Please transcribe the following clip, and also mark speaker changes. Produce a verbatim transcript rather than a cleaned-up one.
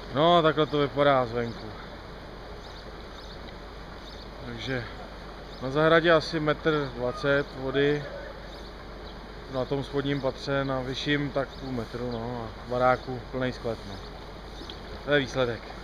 Speaker 1: No, takhle to vypadá zvenku. Takže na zahradě asi metr dvacet vody. Na tom spodním patře, na vyšším tak půl metru, no, a v baráku plný sklep, no. To je výsledek.